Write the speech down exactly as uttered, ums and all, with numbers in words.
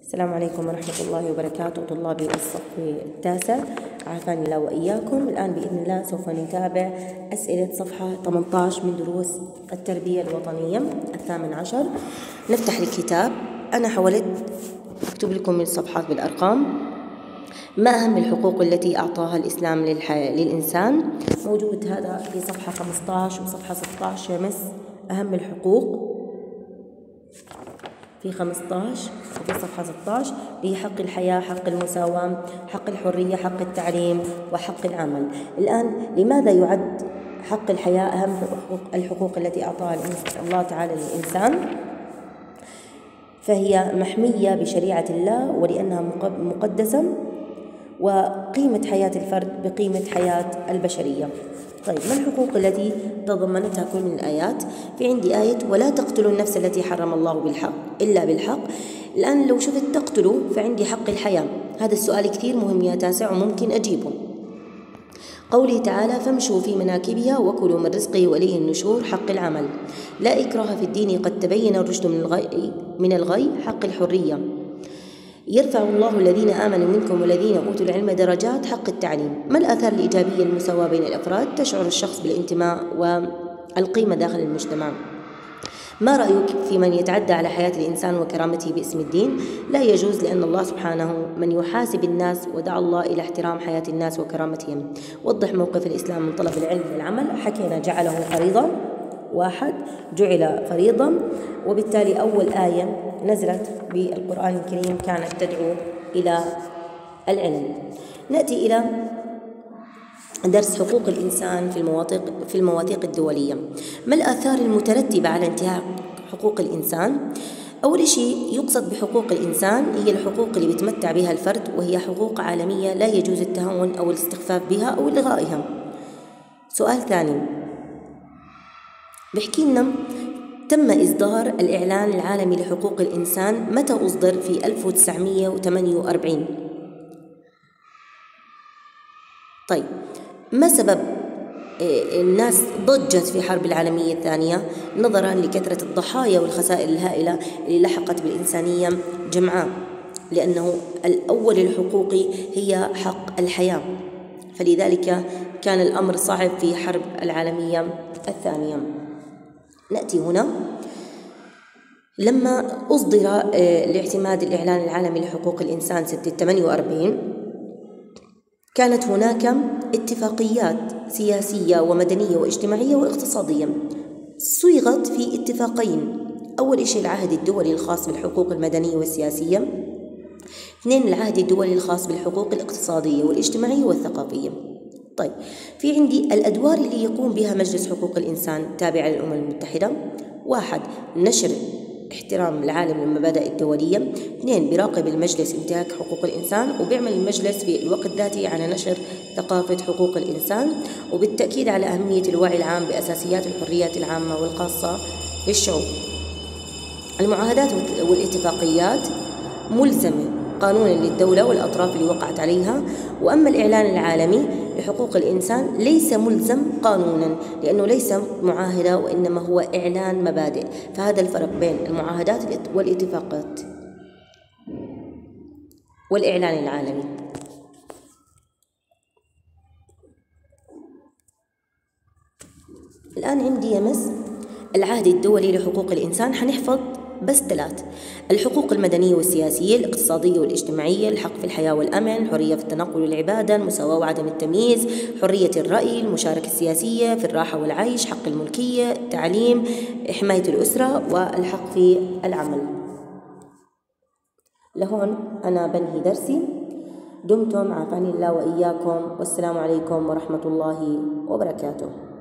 السلام عليكم ورحمة الله وبركاته طلابي الصف التاسع، عافاني الله وإياكم. الآن بإذن الله سوف نتابع أسئلة صفحة ثمانية عشر من دروس التربية الوطنية الثامن عشر. نفتح الكتاب. أنا حاولت أكتب لكم الصفحات بالأرقام. ما أهم الحقوق التي أعطاها الإسلام للح... للإنسان؟ موجود هذا في صفحة خمسة عشر وصفحة ستة عشر. يمس أهم الحقوق في خمسة عشر وفي صفحة ستة عشر، هي حق الحياة، حق المساواة، حق الحرية، حق التعليم، وحق العمل. الآن لماذا يعد حق الحياة أهم الحقوق التي أعطاها الله تعالى للإنسان؟ فهي محمية بشريعة الله ولأنها مقدسة، وقيمة حياة الفرد بقيمة حياة البشرية. طيب، ما الحقوق التي تضمنتها كل من الآيات؟ في عندي آية ولا تقتلوا النفس التي حرم الله بالحق إلا بالحق. الآن لو شفت تقتلوا فعندي حق الحياة. هذا السؤال كثير مهم يا تاسع وممكن أجيبه. قوله تعالى فامشوا في مناكبها وكلوا من رزقه وإليه النشور. حق العمل. لا إكراه في الدين قد تبين الرشد من الغي من الغي. حق الحرية. يرفع الله الذين آمنوا منكم والذين أوتوا العلم درجات. حق التعليم. ما الآثار الإيجابية المساواة بين الأفراد؟ تشعر الشخص بالانتماء والقيمة داخل المجتمع. ما رأيك في من يتعدى على حياة الإنسان وكرامته باسم الدين؟ لا يجوز، لأن الله سبحانه من يحاسب الناس ودعا الله إلى احترام حياة الناس وكرامتهم. وضح موقف الإسلام من طلب العلم والعمل. حكينا جعله فريضة. واحد، جعل فريضة، وبالتالي أول آية نزلت بالقرآن الكريم كانت تدعو إلى العلم. نأتي إلى درس حقوق الإنسان في المواثيق في المواثيق الدولية. ما الآثار المترتبة على انتهاك حقوق الإنسان؟ أول شيء يقصد بحقوق الإنسان هي الحقوق اللي بيتمتع بها الفرد، وهي حقوق عالمية لا يجوز التهاون أو الاستخفاف بها أو إلغائها. سؤال ثاني بحكي لنا تم إصدار الإعلان العالمي لحقوق الإنسان متى أصدر؟ في ألف وتسعمئة وثمانية وأربعين. طيب، ما سبب الناس ضجت في الحرب العالمية الثانية؟ نظرا لكثرة الضحايا والخسائر الهائلة اللي لحقت بالإنسانية جمعاء، لأنه الأول الحقوق هي حق الحياة، فلذلك كان الأمر صعب في حرب العالمية الثانية. نأتي هنا لما أصدر الاعتماد الإعلان العالمي لحقوق الإنسان سنة ثمانية وأربعين، كانت هناك اتفاقيات سياسية ومدنية واجتماعية واقتصادية صيغت في اتفاقين. أول شيء العهد الدولي الخاص بالحقوق المدنية والسياسية. اثنين، العهد الدولي الخاص بالحقوق الاقتصادية والاجتماعية والثقافية. طيب، في عندي الأدوار اللي يقوم بها مجلس حقوق الإنسان تابع للأمم المتحدة. واحد، نشر احترام العالم للمبادئ الدولية. اثنين، بيراقب المجلس انتهاك حقوق الإنسان، وبيعمل المجلس في الوقت ذاته على نشر ثقافة حقوق الإنسان، وبالتأكيد على أهمية الوعي العام بأساسيات الحريات العامة والخاصة للشعوب. المعاهدات والاتفاقيات ملزمة قانونا للدولة والأطراف اللي وقعت عليها، وأما الإعلان العالمي لحقوق الإنسان ليس ملزم قانونا لأنه ليس معاهدة وإنما هو إعلان مبادئ. فهذا الفرق بين المعاهدات والاتفاقات والإعلان العالمي. الآن عندي يمس العهد الدولي لحقوق الإنسان. حنحفظ بس ثلاث: الحقوق المدنية والسياسية، الاقتصادية والاجتماعية، الحق في الحياة والأمن، الحرية في التنقل والعبادة، المساواة وعدم التمييز، حرية الرأي، المشاركة السياسية في الراحة والعيش، حق الملكية، التعليم، حماية الأسرة، والحق في العمل. لهون أنا بنهي درسي. دمتم عافاني الله وإياكم، والسلام عليكم ورحمة الله وبركاته.